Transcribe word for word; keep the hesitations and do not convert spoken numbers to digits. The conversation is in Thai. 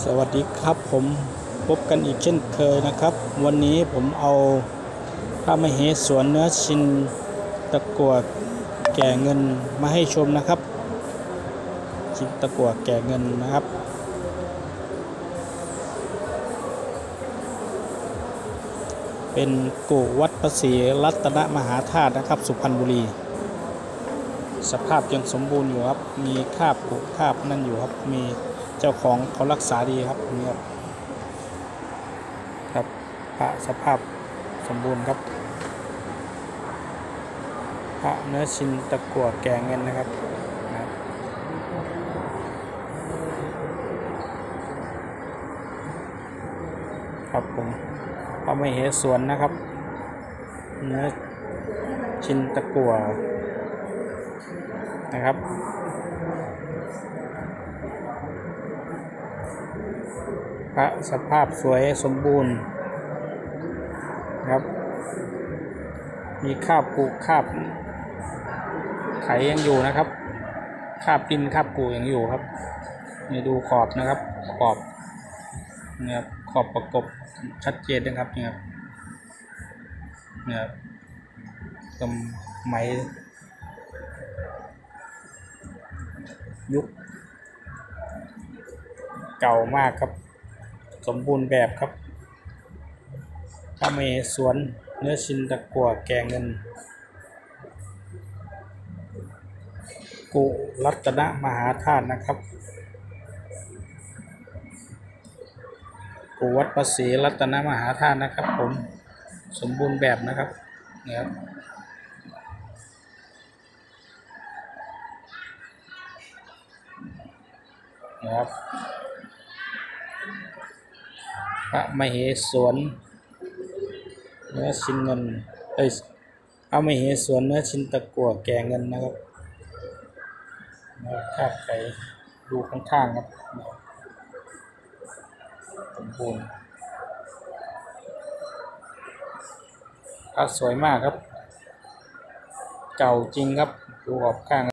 สวัสดีครับผมพบกันอีกเช่นเคยนะครับวันนี้ผมเอาพระมเหสวนเนื้อชินตะกั่วแก่เงินมาให้ชมนะครับชินตะกั่วแก่เงินนะครับเป็นกุวัดพระศรีรัตนมหาธาตุนะครับสุพรรณบุรีสภาพยังสมบูรณ์อยู่ครับมีคราบกุคราบนั่นอยู่ครับมีเจ้าของเขารักษาดีครับนี่ครับครับพระสภาพสมบูรณ์ครับพระเนื้อชินตะกั่วแก่เงินนะครับครับผมพระมเหสวนนะครับเนื้อชินตะกั่วนะครับพระสภาพสวยสมบูรณ์ครับมีคราบปูคราบไขยังอยู่นะครับคราบดินคราบปูยังอยู่ครับนี่ดูขอบนะครับขอบเนี่ยขอบประกบชัดเจนนะครับเนี่ยเนี่ยกำไหมยุคเก่ามากครับสมบูรณ์แบบครับพระมเหสวนเนื้อชินตะกั่วแก่เงินกุรัตนมหาธาตุนะครับกุวัดพระศรีรัตนมหาธาตุนะครับผมสมบูรณ์แบบนะครับเนี่ยครับนะครับพระมเหสวนเนื้อชินเงินเอ้ยพระมเหสวนเนื้อชินตะกั่วแก่เงินนะครับคาบไขดูข้างๆครับสมบูรณ์พระสวยมากครับเก่าจริงครับดูออกข้าง